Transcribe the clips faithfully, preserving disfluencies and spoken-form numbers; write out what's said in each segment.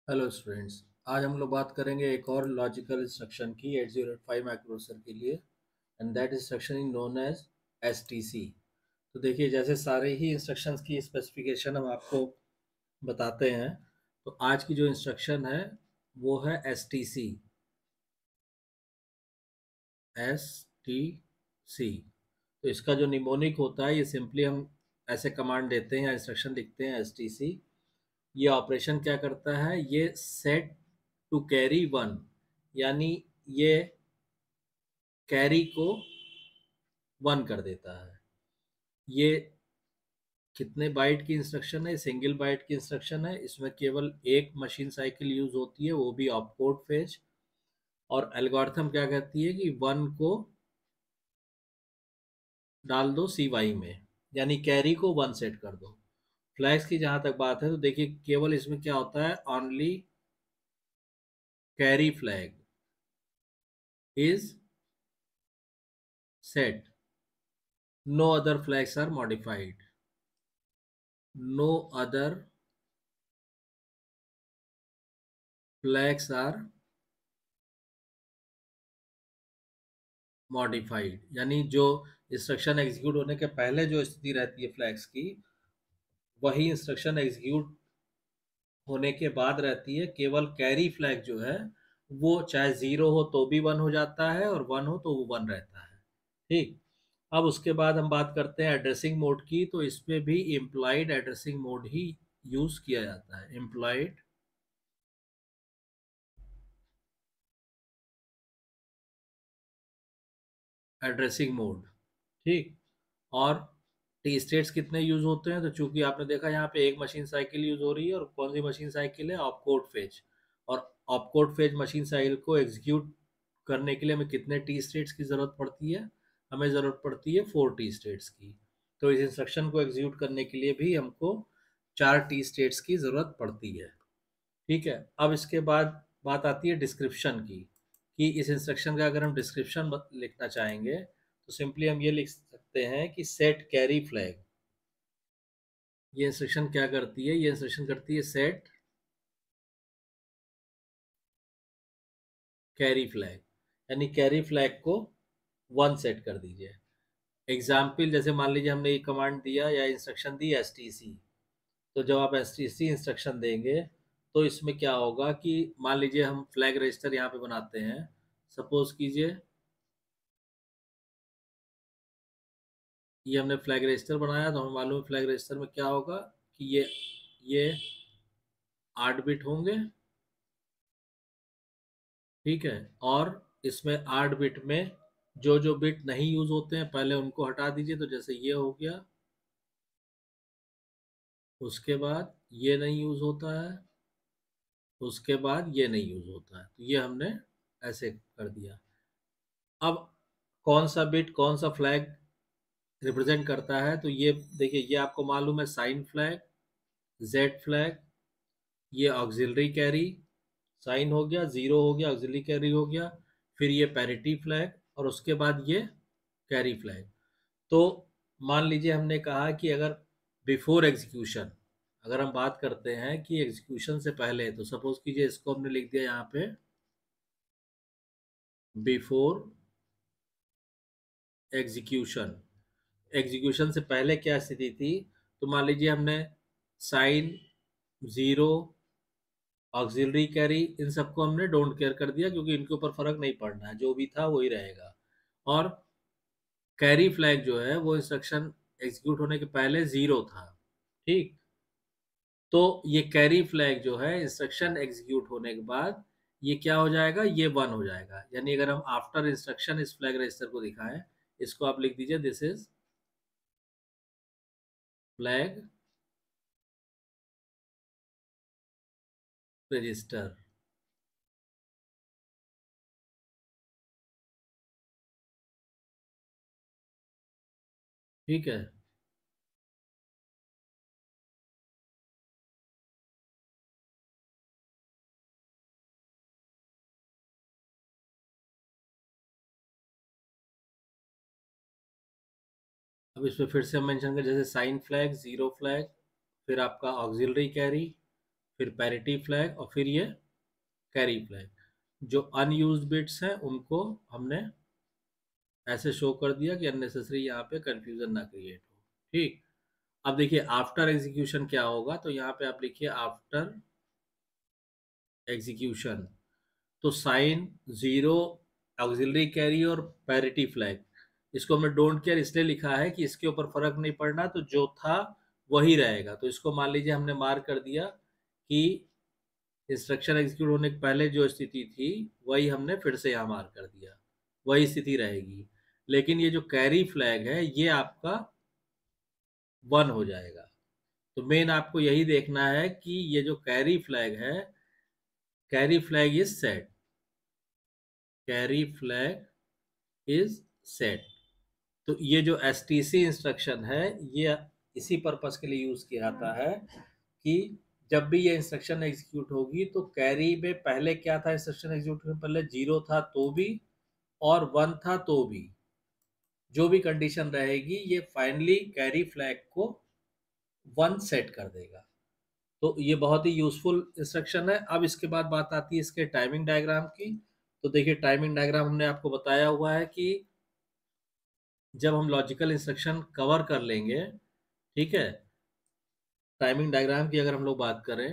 Hello students. आज हम लोग बात करेंगे एक और लॉजिकल इंस्ट्रक्शन की eight zero eight five microprocessor के लिए, and that instruction is known as S T C. तो देखिए, जैसे सारे ही इंस्ट्रक्शंस की स्पेसिफिकेशन हम आपको बताते हैं, तो आज की जो इंस्ट्रक्शन है वो है S T C. S T C, तो इसका जो निमोनिक होता है, ये सिंपली हम ऐसे कमांड देते हैं या इंस्ट्रक्शन लिखते हैं एस टी सी। ये ऑपरेशन क्या करता है, ये सेट टू कैरी वन, यानी ये कैरी को वन कर देता है। ये कितने बाइट की इंस्ट्रक्शन है? सिंगल बाइट की इंस्ट्रक्शन है। इसमें केवल एक मशीन साइकिल यूज होती है, वो भी ऑपकोड फेज। और एल्गोरिथम क्या कहती है कि वन को डाल दो सी वाई में, यानी कैरी को वन सेट कर दो। फ्लैग्स की जहां तक बात है, तो देखिए केवल इसमें क्या होता है, only carry flag is set, no other flags are modified. No other flags are modified, यानी जो इंस्ट्रक्शन एग्जीक्यूट होने के पहले जो स्थिति रहती है फ्लैग्स की, वही इंस्ट्रक्शन एग्जीक्यूट होने के बाद रहती है। केवल कैरी फ्लैग जो है, वो चाहे जीरो हो तो भी वन हो जाता है, और वन हो तो वो वन रहता है। ठीक। अब उसके बाद हम बात करते हैं एड्रेसिंग मोड की। तो इसमें भी इम्प्लाइड एड्रेसिंग मोड ही यूज किया जाता है। Implied addressing mode. ठीक। और टी स्टेट्स कितने यूज होते हैं? तो चूंकि आपने देखा यहाँ पे एक मशीन साइकिल यूज हो रही है, और कौन सी मशीन साइकिल है? Opcode phase. और ऑपकोड फेज मशीन साइकिल को एग्जीक्यूट करने के लिए हमें कितने टी स्टेट्स की जरूरत पड़ती है? हमें जरूरत पड़ती है फोर टी स्टेट्स की। तो इस इंस्ट्रक्शन को एग्जीक्यूट करने के लिए भी हमको चार टी स्टेट्स की जरूरत पड़ती है। ठीक है। अब इसके बाद बात आती है डिस्क्रिप्शन की, कि इस इंस्ट्रक्शन का अगर हम डिस्क्रिप्शन लिखना चाहेंगे, तो सिंपली हम ये लिख सकते हैं कि सेट कैरी फ्लैग। ये इंस्ट्रक्शन क्या करती है? ये इंस्ट्रक्शन करती है सेट कैरी फ्लैग, यानी कैरी फ्लैग को वन सेट कर दीजिए। एग्जाम्पल, जैसे मान लीजिए हमने ये कमांड दिया या इंस्ट्रक्शन दी एस टी सी। तो जब आप एस टी सी इंस्ट्रक्शन देंगे, तो इसमें क्या होगा कि मान लीजिए हम फ्लैग रजिस्टर यहाँ पे बनाते हैं। सपोज कीजिए ये हमने फ्लैग रजिस्टर बनाया, तो हमें मालूम है फ्लैग रजिस्टर में क्या होगा, कि ये ये आठ बिट होंगे। ठीक है। और इसमें आठ बिट में जो जो बिट नहीं यूज होते हैं, पहले उनको हटा दीजिए। तो जैसे ये हो गया, उसके बाद ये नहीं यूज होता है, उसके बाद ये नहीं यूज होता है। तो ये हमने ऐसे कर दिया। अब कौन सा बिट कौन सा फ्लैग रिप्रेजेंट करता है? तो ये देखिए, ये आपको मालूम है, साइन फ्लैग, जेड फ्लैग, ये ऑक्सिलरी कैरी, साइन हो गया, जीरो हो गया, ऑक्सिलरी कैरी हो गया, फिर ये पैरिटी फ्लैग, और उसके बाद ये कैरी फ्लैग। तो मान लीजिए हमने कहा कि अगर बिफोर एग्जीक्यूशन, अगर हम बात करते हैं कि एग्जीक्यूशन से पहले, तो सपोज कीजिए इसको हमने लिख दिया यहाँ पे बिफोर एग्जीक्यूशन। एग्जीक्यूशन से पहले क्या स्थिति थी? तो मान लीजिए हमने साइन, जीरो, ऑक्सिलरी कैरी, इन सबको हमने डोंट केयर कर दिया, क्योंकि इनके ऊपर फर्क नहीं पड़ना है, जो भी था वही रहेगा। और कैरी फ्लैग जो है, वो इंस्ट्रक्शन एग्जीक्यूट होने के पहले जीरो था। ठीक। तो ये कैरी फ्लैग जो है, इंस्ट्रक्शन एग्जीक्यूट होने के बाद ये क्या हो जाएगा? ये वन हो जाएगा। यानी अगर हम आफ्टर इंस्ट्रक्शन इस फ्लैग रजिस्टर को दिखाएं, इसको आप लिख दीजिए, दिस इज फ्लैग रजिस्टर। ठीक है। अब इसमें फिर से हम मेंशन करें, जैसे साइन फ्लैग, जीरो फ्लैग, फिर आपका ऑक्सिलरी कैरी, फिर पैरिटी फ्लैग और फिर ये कैरी फ्लैग। जो अनयूज्ड बिट्स हैं उनको हमने ऐसे शो कर दिया कि अननेसेसरी यहाँ पे कंफ्यूजन ना क्रिएट हो। ठीक। अब देखिए आफ्टर एग्जीक्यूशन क्या होगा, तो यहाँ पे आप लिखिए आफ्टर एग्जीक्यूशन, तो साइन जीरो, ऑक्सिलरी कैरी और पैरिटी फ्लैग, इसको हमने डोंट केयर इसलिए लिखा है कि इसके ऊपर फर्क नहीं पड़ना, तो जो था वही रहेगा। तो इसको मान लीजिए हमने मार्क कर दिया कि इंस्ट्रक्शन एग्जीक्यूट होने के पहले जो स्थिति थी वही हमने फिर से यहाँ मार्क कर दिया, वही स्थिति रहेगी। लेकिन ये जो कैरी फ्लैग है ये आपका वन हो जाएगा। तो मेन आपको यही देखना है कि ये जो कैरी फ्लैग है, carry flag is set, carry flag is set. तो ये जो एस टी सी इंस्ट्रक्शन है ये इसी पर्पस के लिए यूज किया जाता है कि जब भी ये इंस्ट्रक्शन एग्जीक्यूट होगी तो कैरी में पहले क्या था, इंस्ट्रक्शन एग्जीक्यूट में पहले जीरो था तो भी और वन था तो भी, जो भी कंडीशन रहेगी ये फाइनली कैरी फ्लैग को वन सेट कर देगा। तो ये बहुत ही यूजफुल इंस्ट्रक्शन है। अब इसके बाद बात आती है इसके टाइमिंग डायग्राम की। तो देखिए टाइमिंग डायग्राम हमने आपको बताया हुआ है कि जब हम लॉजिकल इंस्ट्रक्शन कवर कर लेंगे, ठीक है, टाइमिंग डायग्राम की अगर हम लोग बात करें,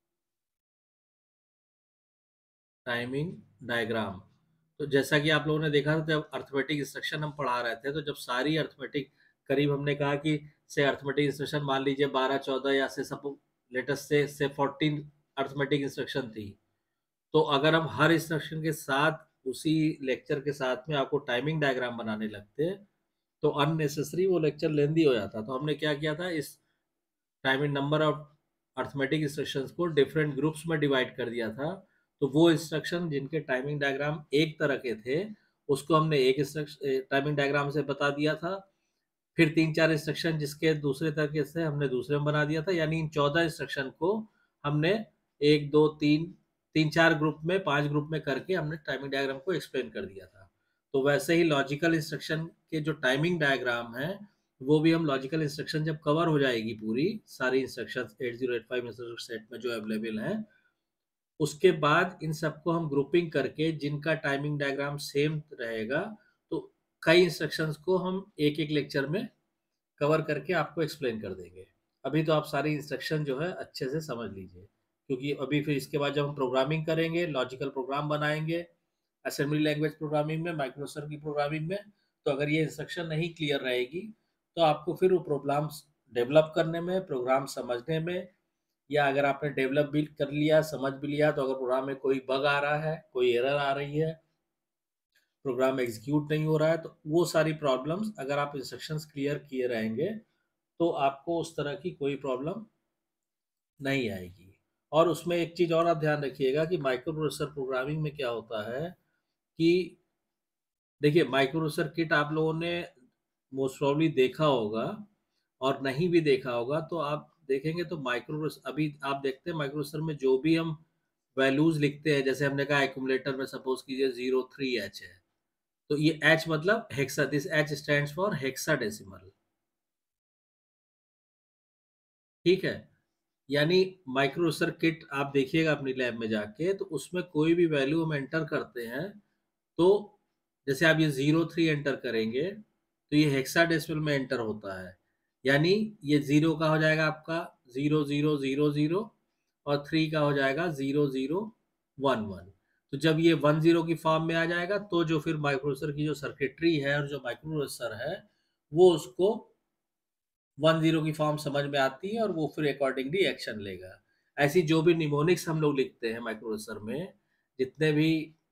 टाइमिंग डायग्राम, तो जैसा कि आप लोगों ने देखा था जब अर्थमेटिक इंस्ट्रक्शन हम पढ़ा रहे थे, तो जब सारी अर्थमेटिक करीब हमने कहा कि से अर्थमेटिक इंस्ट्रक्शन मान लीजिए बारह चौदह या से सब लेटेस्ट से से फोर्टीन अर्थमेटिक इंस्ट्रक्शन थी, तो अगर हम हर इंस्ट्रक्शन के साथ उसी लेक्चर के साथ में आपको टाइमिंग डायग्राम बनाने लगते तो अननेसेसरी वो लेक्चर लेंदी हो जाता। तो हमने क्या किया था, इस timing number of arithmetic instructions को डिफरेंट ग्रुप्स में डिवाइड कर दिया था। तो वो इंस्ट्रक्शन जिनके टाइमिंग डायग्राम एक तरह के थे उसको हमने एक टाइमिंग डायग्राम से बता दिया था। फिर तीन चार इंस्ट्रक्शन जिसके दूसरे तरीके से हमने दूसरे में बना दिया था। यानी इन चौदह इंस्ट्रक्शन को हमने एक दो तीन तीन चार ग्रुप में, पांच ग्रुप में करके हमने टाइमिंग डायग्राम को एक्सप्लेन कर दिया था। तो वैसे ही लॉजिकल इंस्ट्रक्शन के जो टाइमिंग डायग्राम है वो भी हम लॉजिकल इंस्ट्रक्शन जब कवर हो जाएगी पूरी सारी instruction eight zero eight five instruction set में जो अवेलेबल है, उसके बाद इन सबको हम ग्रुपिंग करके जिनका टाइमिंग डायग्राम सेम रहेगा, तो कई इंस्ट्रक्शंस को हम एक एक लेक्चर में कवर करके आपको एक्सप्लेन कर देंगे। अभी तो आप सारी इंस्ट्रक्शन जो है अच्छे से समझ लीजिए, क्योंकि अभी फिर इसके बाद जब हम प्रोग्रामिंग करेंगे, लॉजिकल प्रोग्राम बनाएंगे असेंबली लैंग्वेज प्रोग्रामिंग में, माइक्रोसर की प्रोग्रामिंग में, तो अगर ये इंस्ट्रक्शन नहीं क्लियर रहेगी तो आपको फिर वो प्रोग्राम्स डेवलप करने में, प्रोग्राम समझने में, या अगर आपने डेवलप भी कर लिया, समझ भी लिया, तो अगर प्रोग्राम में कोई बग आ रहा है, कोई एरर आ रही है, प्रोग्राम एग्जीक्यूट नहीं हो रहा है, तो वो सारी प्रॉब्लम्स अगर आप इंस्ट्रक्शंस क्लियर किए रहेंगे तो आपको उस तरह की कोई प्रॉब्लम नहीं आएगी। और उसमें एक चीज़ और आप ध्यान रखिएगा कि माइक्रो प्रोसेसर प्रोग्रामिंग में क्या होता है कि देखिए माइक्रो प्रोसेसर किट आप लोगों ने मोस्ट प्रॉब्ली देखा होगा, और नहीं भी देखा होगा तो आप देखेंगे तो माइक्रो अभी आप देखते हैं माइक्रो प्रोसेसर में जो भी हम वैल्यूज लिखते हैं, जैसे हमने कहा एक्यूमुलेटर में सपोज कीजिए जीरो थ्री एच है, तो ये एच मतलब hexa, this H stands for hexadecimal. ठीक है। यानी माइक्रोसर किट आप देखिएगा अपनी लैब में जाके, तो उसमें कोई भी वैल्यू हम एंटर करते हैं तो जैसे आप ये जीरो थ्री एंटर करेंगे तो ये हेक्साडेसिमल में एंटर होता है। यानी ये जीरो का हो जाएगा आपका जीरो जीरो जीरो जीरो, और थ्री का हो जाएगा जीरो जीरो वन वन। तो जब ये वन जीरो की फॉर्म में आ जाएगा तो जो फिर माइक्रोसर की जो सर्किटरी है और जो माइक्रोप्रोसेसर है वो उसको वन जीरो की फॉर्म समझ में आती है और वो फिर अकॉर्डिंगली एक्शन लेगा। ऐसी जो भी निमोनिक्स हम लोग लिखते हैं माइक्रोप्रोसेसर में, जितने भी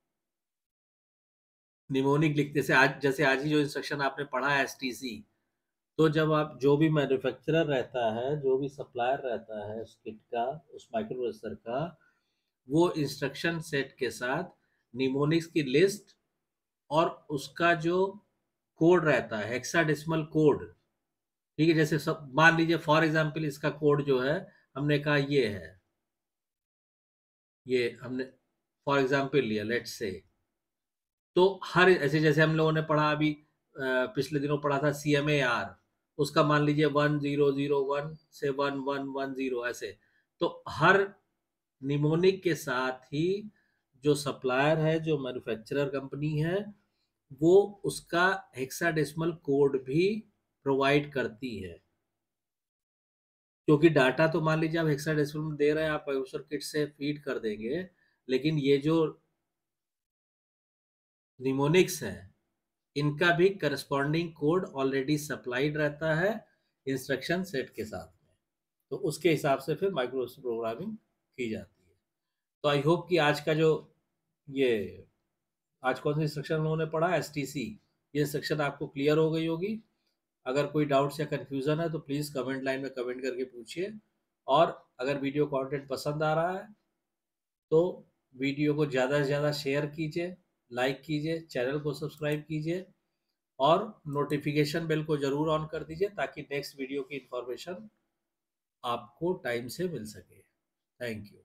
निमोनिक लिखते से आज, जैसे आज ही जो इंस्ट्रक्शन आपने पढ़ा है एस टी सी, तो जब आप जो भी मैन्युफैक्चरर रहता है, जो भी सप्लायर रहता है उस किट का, उस माइक्रोप्रोसेसर का, वो इंस्ट्रक्शन सेट के साथ निमोनिक्स की लिस्ट और उसका जो कोड रहता है हेक्साडेसिमल कोड, ठीक है, जैसे सब मान लीजिए फॉर एग्जांपल इसका कोड जो है हमने कहा ये है, ये हमने फॉर एग्जांपल लिया लेट्स से, तो हर ऐसे जैसे हम लोगों ने पढ़ा अभी अ, पिछले दिनों पढ़ा था सी एम ए आर, उसका मान लीजिए वन जीरो जीरो वन से वन वन वन जीरो ऐसे, तो हर निमोनिक के साथ ही जो सप्लायर है, जो मैन्युफैक्चरर कंपनी है, वो उसका हेक्साडेसिमल कोड भी प्रोवाइड करती है। क्योंकि डाटा तो मान लीजिए आप हेक्साडेसिमल में दे रहे हैं, आप यूजर किट से फीड कर देंगे, लेकिन ये जो निमोनिक्स है, इनका भी करस्पॉन्डिंग कोड ऑलरेडी सप्लाइड रहता है इंस्ट्रक्शन सेट के साथ में, तो उसके हिसाब से फिर माइक्रो प्रोग्रामिंग की जाती है। तो आई होप कि आज का जो ये आज कौन सी इंस्ट्रक्शन उन्होंने पढ़ा, एस टी सी, ये इंस्ट्रक्शन आपको क्लियर हो गई होगी। अगर कोई डाउट्स या कन्फ्यूज़न है तो प्लीज़ कमेंट लाइन में कमेंट करके पूछिए। और अगर वीडियो कंटेंट पसंद आ रहा है तो वीडियो को ज़्यादा से ज़्यादा शेयर कीजिए, लाइक कीजिए, चैनल को सब्सक्राइब कीजिए और नोटिफिकेशन बेल को ज़रूर ऑन कर दीजिए ताकि नेक्स्ट वीडियो की इंफॉर्मेशन आपको टाइम से मिल सके। Thank you.